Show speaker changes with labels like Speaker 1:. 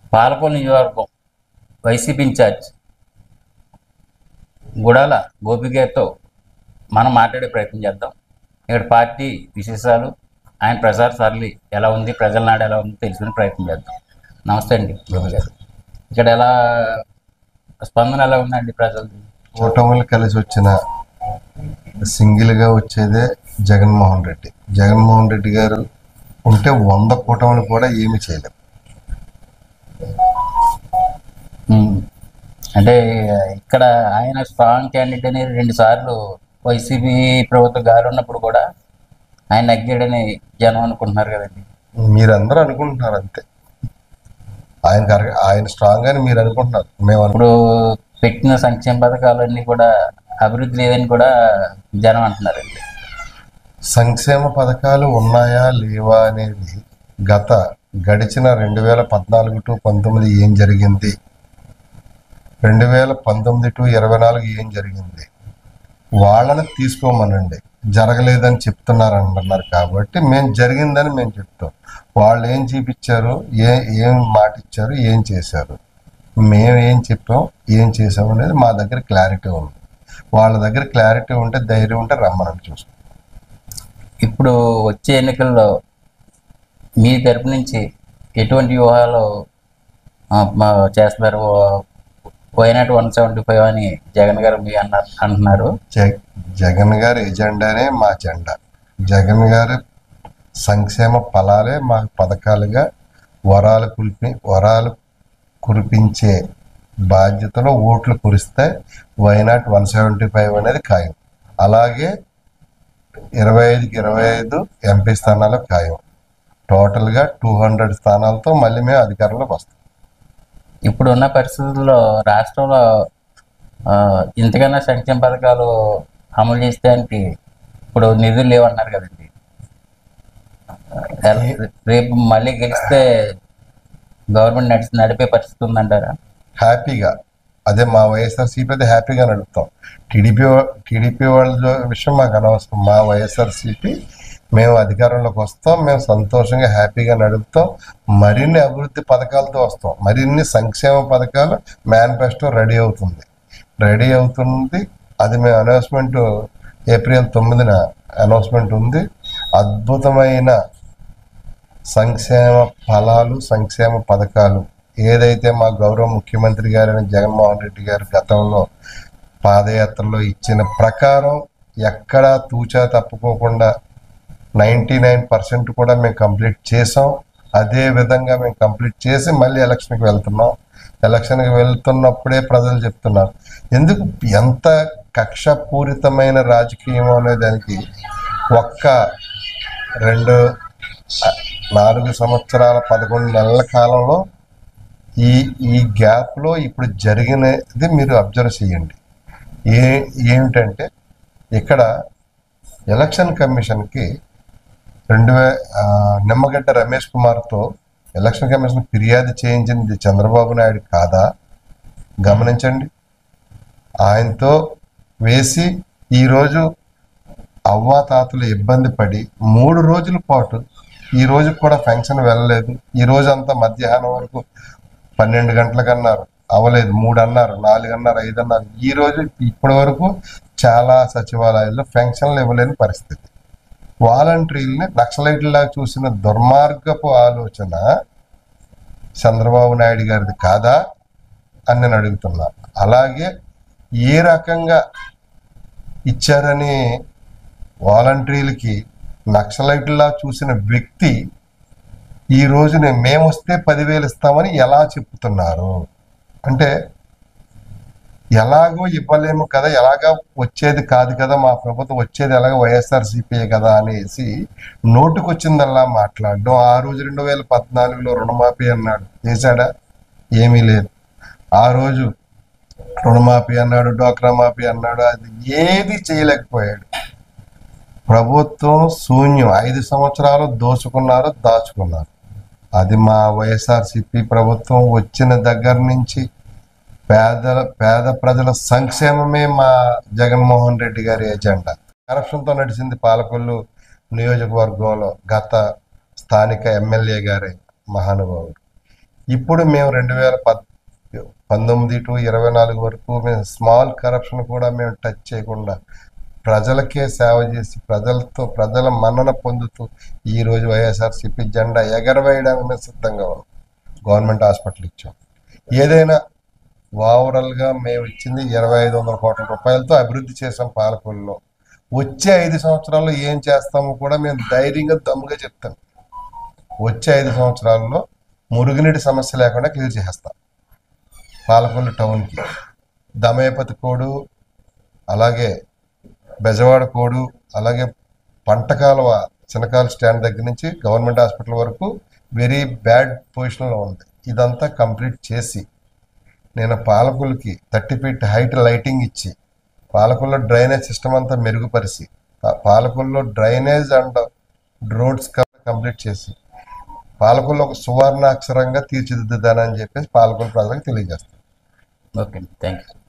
Speaker 1: పాలకొల్లు నియోజకవర్గం YCP incharge Gudala Gopi గారితో మనం మాట్లాడే ప్రయత్నం చేద్దాం. ఇక్కడ పార్టీ విశేషాలు, ఆయన ప్రచార సరళి ఎలా ఉంది, ప్రజల నాడు ఎలా ఉంది తెలుసుకునే ప్రయత్నం చేద్దాం. నమస్తే అండి గోపి గారు. ఇక్కడ ఎలా స్పందన ఎలా ఉందండి ప్రజలది?
Speaker 2: కూటములు కలిసి వచ్చిన సింగిల్గా వచ్చేదే జగన్మోహన్ రెడ్డి. జగన్మోహన్ రెడ్డి గారు ఉంటే 100 కూటములు కూడా ఏమి చేయలేవు.
Speaker 1: అంటే ఇక్కడ ఆయన స్ట్రాంగ్ క్యాండిడేట్ అని 2 సార్లు వైసీపీ ప్రభుత్వం గారు ఉన్నప్పుడు కూడా ఆయన నగ్గాడని జనం అనుకుంటున్నారు కదండి.
Speaker 2: మీరందరూ అనుకుంటున్నారు అంతే. ఆయన స్ట్రాంగ్ అని మీరు అనుకుంటున్నారు. మేము
Speaker 1: ఇప్పుడు పెట్టిన సంక్షేమ పథకాలన్నీ కూడా అభివృద్ధి లేదని కూడా జనం అంటున్నారండి.
Speaker 2: సంక్షేమ పథకాలు ఉన్నాయా లేవా అనేది గడిచిన 2014 టు 19 ఏం జరిగింది, 2019 టు 24 ఏం జరిగింది, వాళ్ళని తీసుకోమనండి. జరగలేదని చెప్తున్నారు అంటున్నారు కాబట్టి మేము జరిగిందని మేము చెప్తాం. వాళ్ళు ఏం చూపించారు, ఏం మాట ఇచ్చారు, ఏం చేశారు, మేము ఏం చెప్పాం, ఏం చేసాం అనేది మా దగ్గర క్లారిటీ ఉంది. వాళ్ళ దగ్గర క్లారిటీ ఉంటే, ధైర్యం ఉంటే రమ్మని చూస్తాం.
Speaker 1: ఇప్పుడు వచ్చే ఎన్నికల్లో మీ తరపు నుంచి ఎటువంటి వ్యూహాలు చేస్తున్నారు? వైనాట్ 175 అని జగన్ గారు మీ అంటున్నారు.
Speaker 2: జగన్ గారి ఎజెండానే మా జెండా. జగన్ గారి సంక్షేమ ఫలాలే మా పథకాలుగా వరాలు కురిపించే బాధ్యతలో ఓట్లు కురిస్తే వైనాట్ 175 అనేది ఖాయం. అలాగే 25కి 25 ఎంపీ స్థానాలు ఖాయం. టోటల్గా 200 స్థానాలతో మళ్ళీ మేము అధికారంలోకి వస్తాం.
Speaker 1: ఇప్పుడు ఉన్న పరిస్థితుల్లో రాష్ట్రంలో ఇంతకన్నా సంక్షేమ పథకాలు అమలు చేసేదానికి ఇప్పుడు నిధులు లేవన్నారు కదండి. రేపు మళ్ళీ గెలిస్తే గవర్నమెంట్ నడిపే పరిస్థితి ఉందంటారా?
Speaker 2: హ్యాపీగా, అదే మా వైఎస్ఆర్సీపీ అయితే హ్యాపీగా నడుపుతాం. టీడీపీ వాళ్ళ విషయం మాకు అనవసరం. మా వైఎస్ఆర్సీపీ మేము అధికారంలోకి వస్తాం, మేము సంతోషంగా హ్యాపీగా నడుపుతాం. మరిన్ని అభివృద్ధి పథకాలతో వస్తాం. మరిన్ని సంక్షేమ పథకాలు మేనిఫెస్టో రెడీ అవుతుంది. అది మేము అనౌన్స్మెంట్ ఏప్రిల్ 9న అనౌన్స్మెంట్ ఉంది. అద్భుతమైన సంక్షేమ ఫలాలు, సంక్షేమ పథకాలు ఏదైతే మా గౌరవ ముఖ్యమంత్రి గారైన జగన్మోహన్ రెడ్డి గారు గతంలో పాదయాత్రలో ఇచ్చిన ప్రకారం ఎక్కడా తూచా తప్పుకోకుండా 99% కూడా మేము కంప్లీట్ చేసాం. అదే విధంగా మేము కంప్లీట్ చేసి మళ్ళీ ఎలక్షన్కి వెళ్తున్నాం. ఎలక్షన్కి వెళ్తున్నప్పుడే ప్రజలు చెప్తున్నారు, ఎందుకు ఎంత కక్షపూరితమైన రాజకీయం అనే దానికి 4 సంవత్సరాల 11 నెలల కాలంలో ఈ గ్యాప్లో ఇప్పుడు జరిగినది మీరు అబ్జర్వ్ చేయండి. ఏమిటంటే ఇక్కడ ఎలక్షన్ కమిషన్కి నిమ్మగడ్డ రమేష్ కుమార్తో ఎలక్షన్ కమిషన్ ఫిర్యాదు చేయించింది చంద్రబాబు నాయుడు కాదా? గమనించండి. ఆయనతో వేసి ఈరోజు అవ్వాతాతలు ఇబ్బంది పడి 3 రోజుల పాటు ఈ రోజు కూడా ఫంక్షన్ వెళ్ళలేదు. ఈ రోజు అంతా మధ్యాహ్నం వరకు 12 గంటలకు అన్నారు, అవ్వలేదు. 3 అన్నారు, 4 అన్నారు, 5 అన్నారు. ఈ రోజు ఇప్పటి వరకు చాలా సచివాలయాల్లో ఫంక్షన్లు ఇవ్వలేని పరిస్థితి. వాలంటీర్లని నక్సలైట్లాగా చూసిన దుర్మార్గపు ఆలోచన చంద్రబాబు నాయుడు గారిది కాదా అని నేను అడుగుతున్నా. అలాగే ఏ రకంగా ఇచ్చారని వాలంటీర్లకి నక్సలైట్లా చూసిన వ్యక్తి ఈ రోజునే మేము వస్తే 10,000 ఇస్తామని ఎలా చెప్తున్నారు? అంటే ఎలాగో ఇవ్వలేము కదా, ఎలాగా వచ్చేది కాదు కదా, మా ప్రభుత్వం వచ్చేది ఎలాగో వైఎస్ఆర్సీపీ కదా అనేసి నోటుకొచ్చిందల్లా మాట్లాడడం. ఆ రోజు 2014లో రుణమాఫీ అన్నాడు, చేశాడా? ఏమీ లేదు. ఆ రోజు రుణమాఫీ అన్నాడు, డ్వాక్రా మాఫీ అన్నాడు, అది ఏది చేయలేకపోయాడు. ప్రభుత్వం శూన్యం. 5 సంవత్సరాలు దాచుకున్నారు. అది మా వైఎస్ఆర్సీపీ ప్రభుత్వం వచ్చిన దగ్గర నుంచి పేద ప్రజల సంక్షేమమే మా జగన్మోహన్ రెడ్డి గారి ఎజెండా. కరప్షన్తో నడిచింది పాలకొల్లు నియోజకవర్గంలో గత స్థానిక ఎమ్మెల్యే గారే మహానుభావుడు. ఇప్పుడు మేము 2019 టు 24 వరకు మేము స్మాల్ కరప్షన్ కూడా మేము టచ్ చేయకుండా ప్రజలకే సేవ చేసి ప్రజల మన్నన పొందుతూ ఈరోజు వైఎస్ఆర్సీపీ జెండా ఎగరవేయడానికి మేము సిద్ధంగా ఉన్నాం. గవర్నమెంట్ హాస్పిటల్ ఇచ్చాం. ఏదైనా ఓవరాల్గా మేము ఇచ్చింది 2500 కోట్ల రూపాయలతో అభివృద్ధి చేసాం పాలకొల్లులో. వచ్చే 5 సంవత్సరాల్లో ఏం చేస్తామో కూడా మేము ధైర్యంగా దమ్ముగా చెప్తాం. వచ్చే 5 సంవత్సరాల్లో మురుగునీటి సమస్య లేకుండా క్లియర్ చేసేస్తాం. పాలకొల్లు టౌన్కి దమయపతి కోడు, అలాగే బెజవాడ కోడు, అలాగే పంటకాలువ చినకాల స్టాండ్ దగ్గర నుంచి గవర్నమెంట్ హాస్పిటల్ వరకు వెరీ బ్యాడ్ పొజిషన్లో ఉంది. ఇదంతా కంప్లీట్ చేసి నేను పాలకొల్లుకి 30 feet హైట్ లైటింగ్ ఇచ్చి పాలకొల్లో డ్రైనేజ్ సిస్టమ్ అంతా మెరుగుపరిచి పాలకొల్లో డ్రైనేజ్ అండ్ రోడ్స్ కంప్లీట్ చేసి పాలకొల్లు ఒక సువర్ణాక్షరంగా తీర్చిదిద్దుదానని చెప్పేసి పాలకొల్లు ప్రజలకు తెలియజేస్తాను.
Speaker 1: Okay, thank you.